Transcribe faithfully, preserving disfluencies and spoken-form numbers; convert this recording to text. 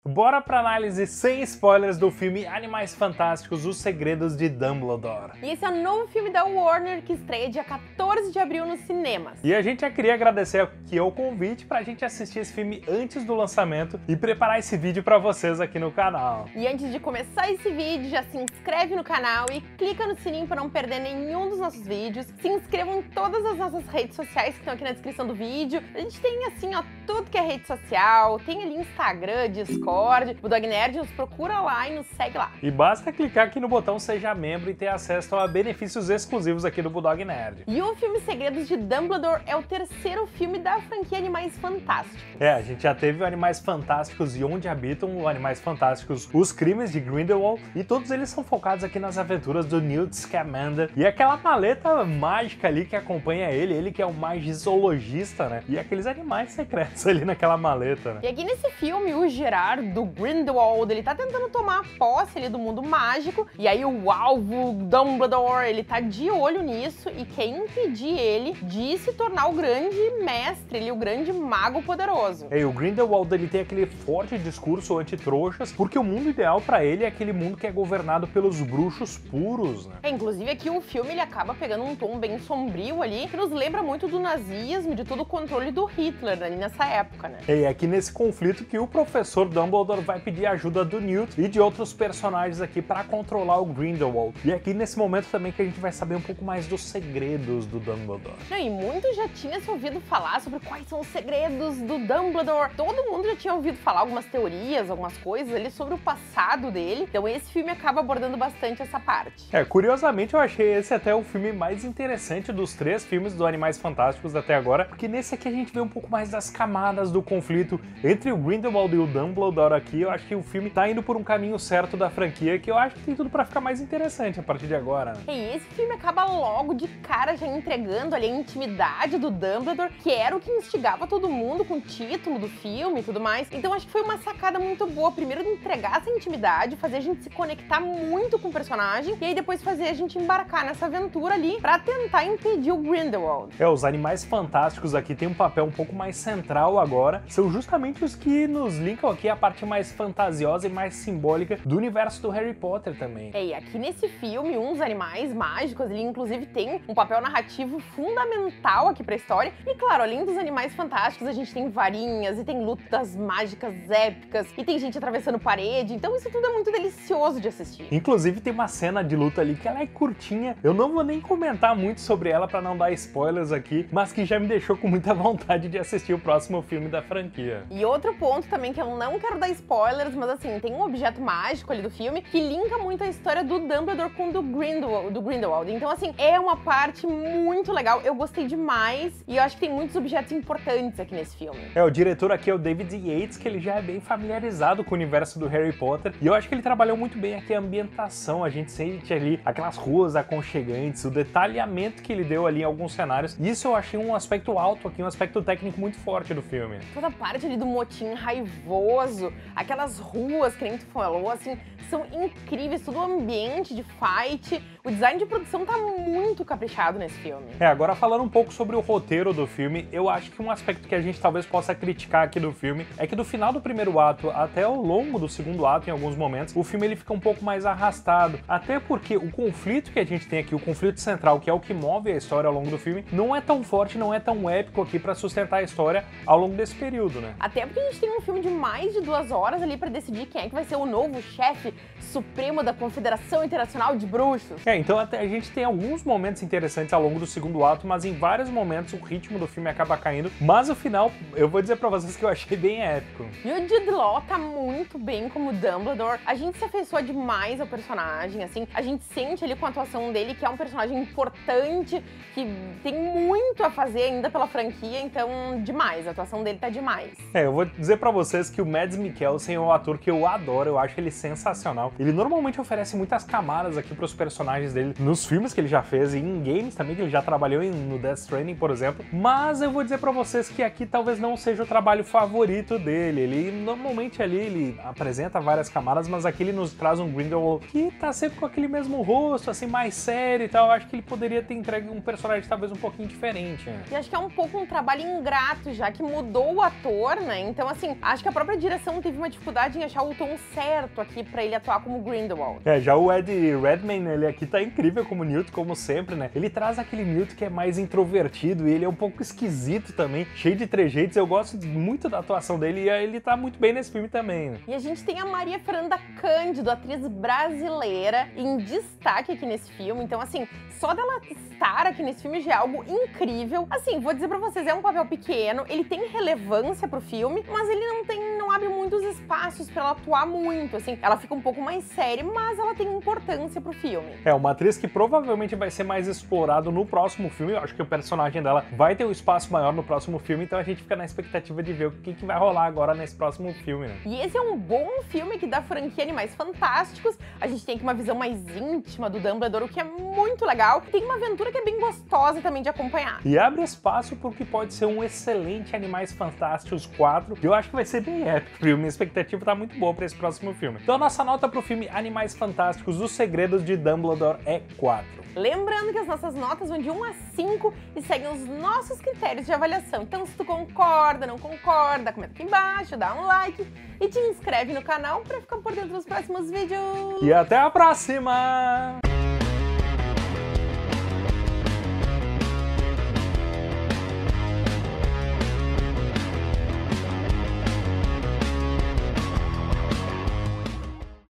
Bora pra análise sem spoilers do filme Animais Fantásticos, Os Segredos de Dumbledore. E esse é o novo filme da Warner que estreia dia quatorze de abril nos cinemas. E a gente já queria agradecer aqui o convite pra gente assistir esse filme antes do lançamento e preparar esse vídeo pra vocês aqui no canal. E antes de começar esse vídeo, já se inscreve no canal e clica no sininho para não perder nenhum dos nossos vídeos. Se inscrevam em todas as nossas redes sociais que estão aqui na descrição do vídeo. A gente tem assim, ó, tudo que é rede social, tem ali Instagram, Discord, Budog Nerd, nos procura lá e nos segue lá. E basta clicar aqui no botão Seja Membro e ter acesso a benefícios exclusivos aqui do Budog Nerd. E o filme Segredos de Dumbledore é o terceiro filme da franquia Animais Fantásticos. É, a gente já teve o Animais Fantásticos e Onde Habitam, o Animais Fantásticos, Os Crimes de Grindelwald, e todos eles são focados aqui nas aventuras do Newt Scamander e aquela maleta mágica ali que acompanha ele, ele que é o magizoologista, né? E aqueles animais secretos ali naquela maleta, né? E aqui nesse filme, o Gerard do Grindelwald, ele tá tentando tomar posse ali do mundo mágico, e aí o alvo Dumbledore, ele tá de olho nisso e quer impedir ele de se tornar o grande mestre, ele, o grande mago poderoso. E o Grindelwald, ele tem aquele forte discurso anti-trouxas, porque o mundo ideal pra ele é aquele mundo que é governado pelos bruxos puros, né? É, inclusive aqui o filme ele acaba pegando um tom bem sombrio ali, que nos lembra muito do nazismo, de todo o controle do Hitler ali nessa época, né? E é aqui nesse conflito que o professor Dumbledore vai pedir ajuda do Newt e de outros personagens aqui para controlar o Grindelwald. E é aqui nesse momento também que a gente vai saber um pouco mais dos segredos do Dumbledore. Não, e muito já tinha se ouvido falar sobre quais são os segredos do Dumbledore. Todo mundo já tinha ouvido falar algumas teorias, algumas coisas ali sobre o passado dele. Então esse filme acaba abordando bastante essa parte. É, curiosamente eu achei esse até o filme mais interessante dos três filmes do Animais Fantásticos até agora, porque nesse aqui a gente vê um pouco mais das camadas do conflito entre o Grindelwald e o Dumbledore aqui. Eu acho que o filme tá indo por um caminho certo da franquia, que eu acho que tem tudo pra ficar mais interessante a partir de agora. E esse filme acaba logo de cara já entregando ali a intimidade do Dumbledore, que era o que instigava todo mundo com o título do filme e tudo mais. Então acho que foi uma sacada muito boa, primeiro de entregar essa intimidade, fazer a gente se conectar muito com o personagem, e aí depois fazer a gente embarcar nessa aventura ali pra tentar impedir o Grindelwald. É, os Animais Fantásticos aqui tem um papel um pouco mais central agora, são justamente os que nos linkam aqui a parte mais fantasiosa e mais simbólica do universo do Harry Potter também. É, e aqui nesse filme, uns animais mágicos, ele inclusive tem um papel narrativo fundamental aqui pra história. E claro, além dos animais fantásticos, a gente tem varinhas e tem lutas mágicas épicas e tem gente atravessando parede, então isso tudo é muito delicioso de assistir. Inclusive tem uma cena de luta ali que ela é curtinha, eu não vou nem comentar muito sobre ela pra não dar spoilers aqui, mas que já me deixou com muita vontade de assistir o próximo filme da franquia. E outro ponto também que eu não quero dar spoilers, mas assim, tem um objeto mágico ali do filme que linka muito a história do Dumbledore com do Grindelwald, do Grindelwald. Então assim, é uma parte muito legal, eu gostei demais e eu acho que tem muitos objetos importantes aqui nesse filme. É, o diretor aqui é o David Yates, que ele já é bem familiarizado com o universo do Harry Potter, e eu acho que ele trabalhou muito bem aqui a ambientação, a gente sente ali aquelas ruas aconchegantes, o detalhamento que ele deu ali em alguns cenários, e isso eu achei um aspecto alto aqui, um aspecto técnico muito forte do filme. Toda a parte ali do motim raivoso, aquelas ruas que nem tu falou, assim, são incríveis, todo o ambiente de fight, o design de produção tá muito caprichado nesse filme. É, agora falando um pouco sobre o roteiro do filme, eu acho que um aspecto que a gente talvez possa criticar aqui do filme é que do final do primeiro ato até o longo do segundo ato, em alguns momentos, o filme ele fica um pouco mais arrastado, até porque o conflito que a gente tem aqui, o conflito central, que é o que move a história ao longo do filme, não é tão forte, não é tão épico aqui pra sustentar a história ao longo desse período, né? Até porque a gente tem um filme de mais de duas horas ali pra decidir quem é que vai ser o novo chefe supremo da Confederação Internacional de Bruxos. É, então até a gente tem alguns momentos interessantes ao longo do segundo ato, mas em vários momentos o ritmo do filme acaba caindo, mas o final, eu vou dizer pra vocês que eu achei bem épico. E o Jude Law tá muito bem como Dumbledore, a gente se afeiçoa demais ao personagem, assim, a gente sente ali com a atuação dele que é um personagem importante, que tem muito a fazer ainda pela franquia, então demais, a atuação dele tá demais. É, eu vou dizer pra vocês que o Mads Mikkelsen é um ator que eu adoro, eu acho ele sensacional sensacional. Ele normalmente oferece muitas camadas aqui pros personagens dele nos filmes que ele já fez e em games também, que ele já trabalhou em, no Death Stranding, por exemplo. Mas eu vou dizer pra vocês que aqui talvez não seja o trabalho favorito dele. Ele normalmente ali ele apresenta várias camadas, mas aqui ele nos traz um Grindelwald que tá sempre com aquele mesmo rosto, assim, mais sério e tal. Eu acho que ele poderia ter entregue um personagem talvez um pouquinho diferente. Né? E acho que é um pouco um trabalho ingrato, já que mudou o ator, né? Então, assim, acho que a própria direção teve uma dificuldade em achar o tom certo aqui pra ele atuar como Grindelwald. É, já o Ed Redmayne, ele aqui tá incrível como Newt, como sempre, né? Ele traz aquele Newt que é mais introvertido e ele é um pouco esquisito também, cheio de trejeitos. Eu gosto muito da atuação dele e ele tá muito bem nesse filme também. Né? E a gente tem a Maria Fernanda Cândido, atriz brasileira, em destaque aqui nesse filme. Então, assim, só dela estar aqui nesse filme já é algo incrível. Assim, vou dizer pra vocês, é um papel pequeno, ele tem relevância pro filme, mas ele não tem, não abre muitos espaços pra ela atuar muito, assim. Ela fica um pouco mais séria, mas ela tem importância pro filme. É, uma atriz que provavelmente vai ser mais explorado no próximo filme. Eu acho que o personagem dela vai ter um espaço maior no próximo filme, então a gente fica na expectativa de ver o que, que vai rolar agora nesse próximo filme, né? E esse é um bom filme aqui da franquia Animais Fantásticos. A gente tem aqui uma visão mais íntima do Dumbledore, o que é muito legal. Tem uma aventura que é bem gostosa também de acompanhar. E abre espaço para o que pode ser um excelente Animais Fantásticos quatro, que eu acho que vai ser bem épico. Minha expectativa tá muito boa para esse próximo filme. Então a nossa nota pro filme Animais Fantásticos, Os Segredos de Dumbledore é quatro. Lembrando que as nossas notas vão de um a cinco e seguem os nossos critérios de avaliação. Então se tu concorda, não concorda, comenta aqui embaixo, dá um like e te inscreve no canal para ficar por dentro dos próximos vídeos. E até a próxima!